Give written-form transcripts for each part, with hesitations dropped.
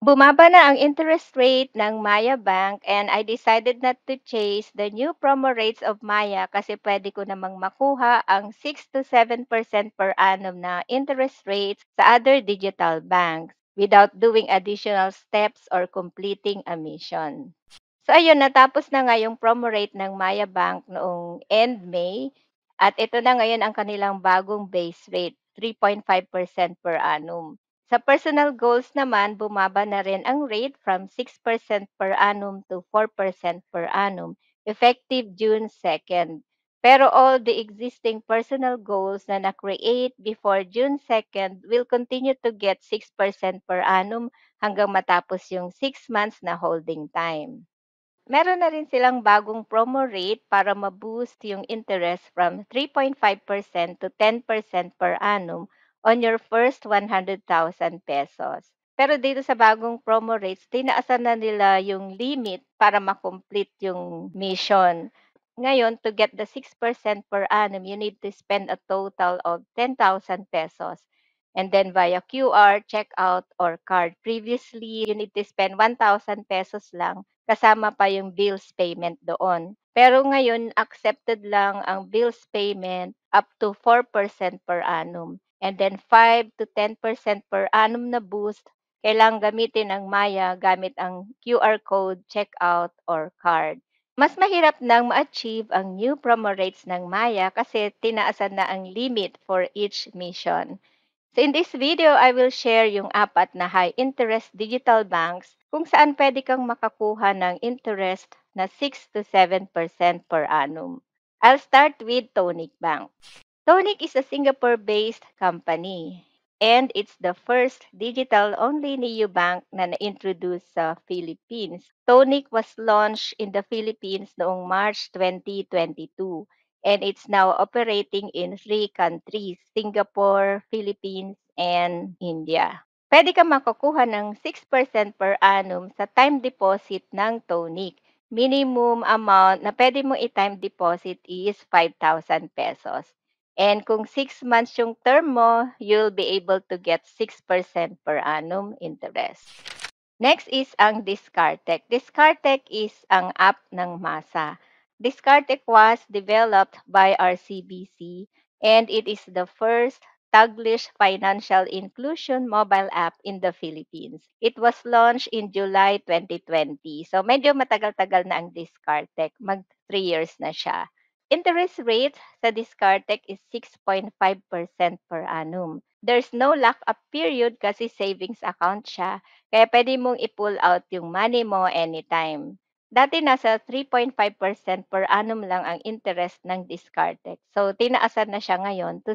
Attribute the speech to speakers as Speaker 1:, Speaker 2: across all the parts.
Speaker 1: Bumaba na ang interest rate ng Maya Bank and I decided not to chase the new promo rates of Maya kasi pwede ko namang makuha ang 6 to 7% per annum na interest rates sa other digital banks without doing additional steps or completing a mission. So ayun, natapos na nga yung promo rate ng Maya Bank noong end May at ito na ngayon ang kanilang bagong base rate, 3.5% per annum. Sa personal goals naman, bumaba na rin ang rate from 6% per annum to 4% per annum, effective June 2nd. Pero all the existing personal goals na na-create before June 2nd will continue to get 6% per annum hanggang matapos yung 6 months na holding time. Meron na rin silang bagong promo rate para ma-boost yung interest from 3.5% to 10% per annum on your first 100,000 pesos. Pero dito sa bagong promo rates, tinaasan na nila yung limit para ma-complete yung mission. Ngayon, to get the 6% per annum, you need to spend a total of 10,000 pesos. And then via QR, checkout, or card. Previously, you need to spend 1,000 pesos lang kasama pa yung bills payment doon. Pero ngayon, accepted lang ang bills payment up to 4% per annum. And then 5 to 10% per annum na boost, kailangang gamitin ang Maya gamit ang QR code, checkout, or card. Mas mahirap nang ma-achieve ang new promo rates ng Maya kasi tinaasan na ang limit for each mission. So in this video, I will share yung apat na high-interest digital banks kung saan pwede kang makakuha ng interest na 6 to 7% per annum. I'll start with Tonic Bank. Tonic is a Singapore-based company and it's the first digital-only neobank na na-introduce sa Philippines. Tonic was launched in the Philippines noong March 2022 and it's now operating in three countries, Singapore, Philippines, and India. Pwede ka makakuha ng 6% per annum sa time deposit ng Tonic. Minimum amount na pwede mo i-time deposit is 5,000 pesos. And kung 6 months yung term mo, you'll be able to get 6% per annum interest. Next is ang Discartec. Discartec is ang app ng Masa. Discartec was developed by RCBC and it is the first Taglish financial inclusion mobile app in the Philippines. It was launched in July 2020. So medyo matagal-tagal na ang Discartec. Mag 3 years na siya. Interest rate sa Discartec is 6.5% per annum. There's no lock-up period kasi savings account siya, kaya pwede mong i-pull out yung money mo anytime. Dati nasa 3.5% per annum lang ang interest ng Discartec. So, tinaasan na siya ngayon to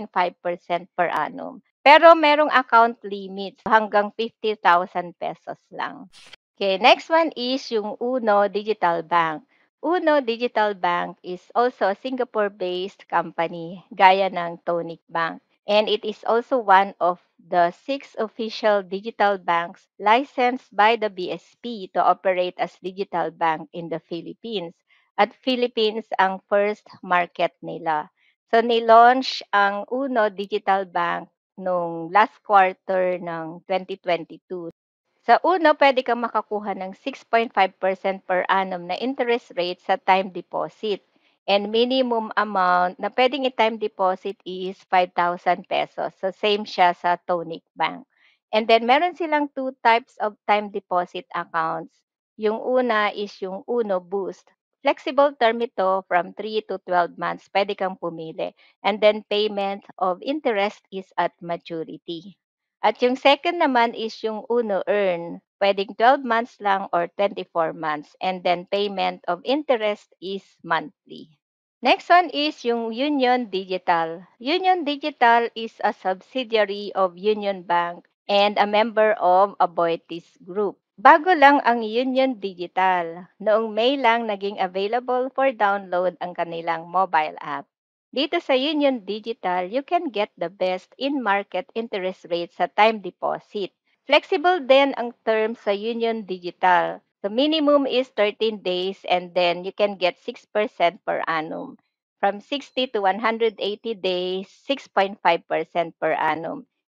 Speaker 1: 6.5% per annum. Pero merong account limit hanggang 50,000 pesos lang. Okay, next one is yung Uno Digital Bank. Uno Digital Bank is also a Singapore-based company gaya ng Tonic Bank. And it is also one of the 6 official digital banks licensed by the BSP to operate as digital bank in the Philippines. At Philippines ang first market nila. So nilaunch ang Uno Digital Bank nung last quarter ng 2022. Sa una, pwede kang makakuha ng 6.5% per annum na interest rate sa time deposit. And minimum amount na pwedeng i-time deposit is 5,000 pesos. So same siya sa Tonic Bank. And then meron silang two types of time deposit accounts. Yung una is yung Uno Boost. Flexible term ito from 3 to 12 months. Pwede kang pumili. And then payment of interest is at maturity. At yung second naman is yung Uno Earn. Pwedeng 12 months lang or 24 months. And then payment of interest is monthly. Next one is yung Union Digital. Union Digital is a subsidiary of Union Bank and a member of Aboitiz Group. Bago lang ang Union Digital. Noong May lang naging available for download ang kanilang mobile app. Dito sa Union Digital, you can get the best in-market interest rate sa time deposit. Flexible din ang term sa Union Digital. The minimum is 13 days and then you can get 6% per annum. From 60 to 180 days, 6.5% per annum.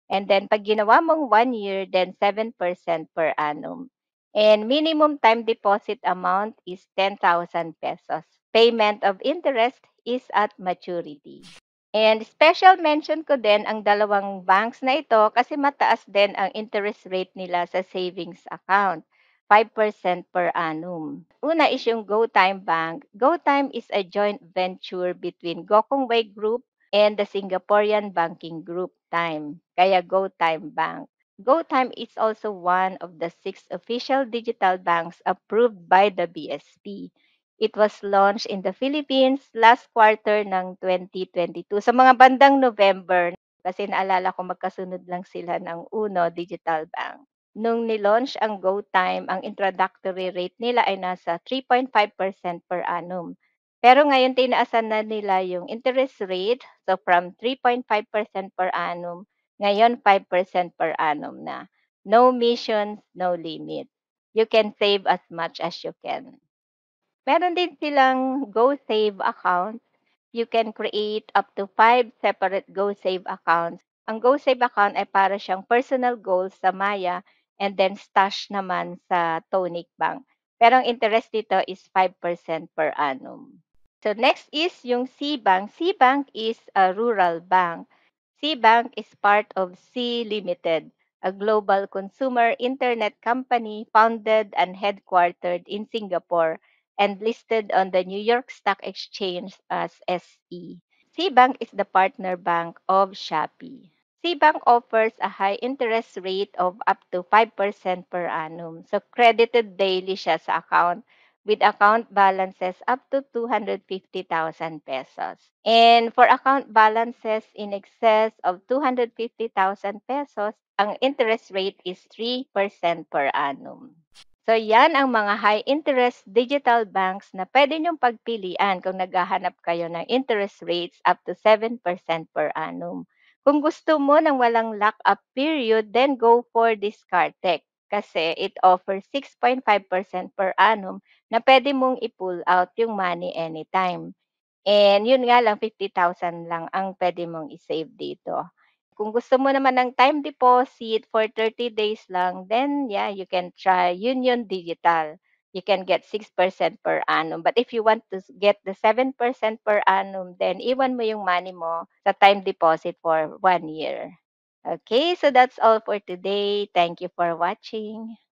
Speaker 1: And then pag ginawa mong 1 year, then 7% per annum. And minimum time deposit amount is 10,000 pesos. Payment of interest is at maturity. And special mention ko din ang dalawang banks na ito kasi mataas din ang interest rate nila sa savings account, 5% per annum. Una is yung GoTime Bank. GoTime is a joint venture between Gokongwei Group and the Singaporean banking group Time, kaya GoTime Bank. GoTime is also one of the 6 official digital banks approved by the BSP. It was launched in the Philippines last quarter ng 2022. Sa mga bandang November, kasi naalala ko magkasunod lang sila ng Uno Digital Bank. Nung ni-launch ang GoTime, ang introductory rate nila ay nasa 3.5% per annum. Pero ngayon tinaasan na nila yung interest rate, so from 3.5% per annum, ngayon 5% per annum na. No missions, no limit. You can save as much as you can. Meron din silang GoSave account. You can create up to 5 separate GoSave accounts. Ang GoSave account ay para siyang personal goals sa Maya and then stash naman sa Tonic Bank. Pero ang interest dito is 5% per annum. So next is yung C-Bank. C-Bank is a rural bank. C-Bank is part of C Limited, a global consumer internet company founded and headquartered in Singapore and listed on the New York Stock Exchange as SE. C-Bank is the partner bank of Shopee. C-Bank offers a high interest rate of up to 5% per annum. So credited daily siya sa account with account balances up to 250,000 pesos. And for account balances in excess of 250,000 pesos, ang interest rate is 3% per annum. So yan ang mga high interest digital banks na pwede niyong pagpilian kung naghahanap kayo ng interest rates up to 7% per annum. Kung gusto mo ng walang lock-up period, then go for Discartec kasi it offers 6.5% per annum na pwede mong i-pull out yung money anytime. And yun nga lang 50,000 lang ang pwede mong i-save dito. Kung gusto mo naman ng time deposit for 30 days lang, then yeah, you can try Union Digital. You can get 6% per annum. But if you want to get the 7% per annum, then iwan mo yung money mo sa time deposit for 1 year. Okay, so that's all for today. Thank you for watching.